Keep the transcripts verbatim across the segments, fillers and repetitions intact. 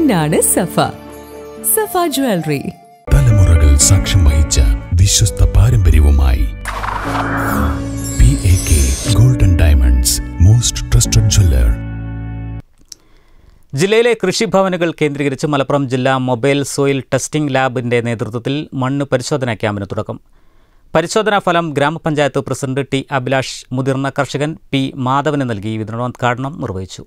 പൊന്നാണ് സഫ. സഫ jewellery. തലമുറകൾ സാക്ഷ്യം വഹിച്ച വിശ്വസ്ത പാരമ്പര്യവുമായി P A K golden diamonds, most trusted jeweller. ജില്ലയിലെ കൃഷിഭവനുകൾ കേന്ദ്രീകരിച്ച് മലപ്പുറം ജില്ലാ മൊബൈൽ സോയിൽ ടെസ്റ്റിംഗ് ലാബിന്റെ നേതൃത്വത്തിൽ മണ്ണ് പരിശോധനാ ക്യാമ്പിന് തുടക്കം. പരിശോധനാ ഫലം ഗ്രാമപഞ്ചായത്ത് പ്രസിഡന്റ് ടി അഭിലാഷ് മുതിർന്ന കർഷകൻ പി മാധവന് നൽകി വിതരണോദ്ഘാടനം നിർവഹിച്ചു.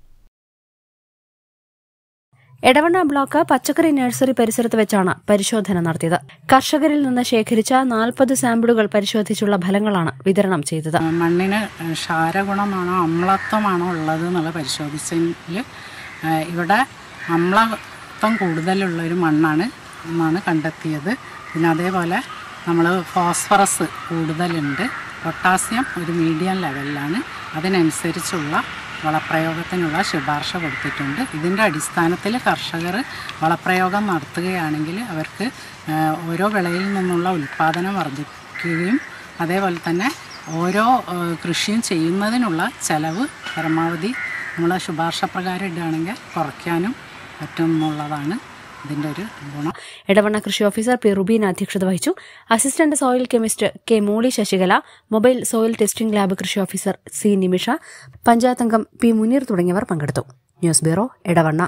എടവണ ബ്ലോക്ക് പച്ചക്കറി നഴ്സറി പരിസരത്ത് വെച്ചാണ് പരിശോധന നടത്തിയത്. കർഷകരിൽ നിന്ന് ശേഖരിച്ച നാൽപ്പത് സാമ്പിളുകൾ പരിശോധിച്ചുള്ള ഫലങ്ങളാണ് വിതരണം ചെയ്തത്. മണ്ണിന് ക്ഷാരഗുണമാണോ അമ്ലത്വമാണോ ഉള്ളത് എന്നുള്ള പരിശോധിച്ചതിൽ ഇവിടെ അമ്ലത്വം കൂടുതലുള്ളൊരു മണ്ണാണ് എന്നാണ് കണ്ടെത്തിയത്. പിന്നെ അതേപോലെ നമ്മൾ ഫോസ്ഫറസ് കൂടുതലുണ്ട്, പൊട്ടാസ്യം ഒരു മീഡിയം ലെവലിലാണ്. അതിനനുസരിച്ചുള്ള വളപ്രയോഗത്തിനുള്ള ശുപാർശ കൊടുത്തിട്ടുണ്ട്. ഇതിൻ്റെ അടിസ്ഥാനത്തിൽ കർഷകർ വളപ്രയോഗം നടത്തുകയാണെങ്കിൽ അവർക്ക് ഓരോ വിളയിൽ നിന്നുള്ള ഉൽപ്പാദനം വർദ്ധിക്കുകയും അതേപോലെ തന്നെ ഓരോ കൃഷിയും ചെയ്യുന്നതിനുള്ള ചെലവ് പരമാവധി നമ്മൾ ശുപാർശ പ്രകാരം ഇടുകയാണെങ്കിൽ കുറയ്ക്കാനും പറ്റുമെന്നുള്ളതാണ് ഇതിൻ്റെ ഒരു ഗുണം. എടവണ കൃഷി ഓഫീസർ പി റുബീന അധ്യക്ഷത വഹിച്ചു. Assistant soil chemist K Moly Sasikala, mobile soil testing lab കൃഷി ഓഫീസർ സി നിമിഷ, പഞ്ചായത്ത് അംഗം പി മുനീർ തുടങ്ങിയവർ പങ്കെടുത്തു. News bureau, Edavanna.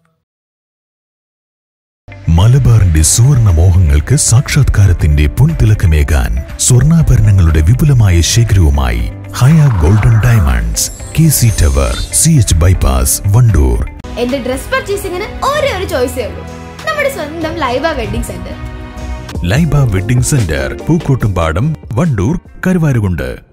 മലബാറിന്റെ സുവർണ മോഹങ്ങൾക്ക് സാക്ഷാത്കാരത്തിന്റെ പൊൻതിളക്കമേകാൻ സ്വർണ്ണാഭരണങ്ങളുടെ വിപുലമായ ശേഖരവുമായി Haya golden diamonds, K C tower, C H bypass, Wandoor. എന്റെ ഡ്രസ് പർച്ചേസിംഗിന് ഒരേ ഒരു ചോയ്സേ ഉള്ളൂ, നമ്മുടെ സ്വന്തം Laiba wedding centre. Laiba wedding centre, Pookkottumpadam, Wandoor, Karuvarakundu.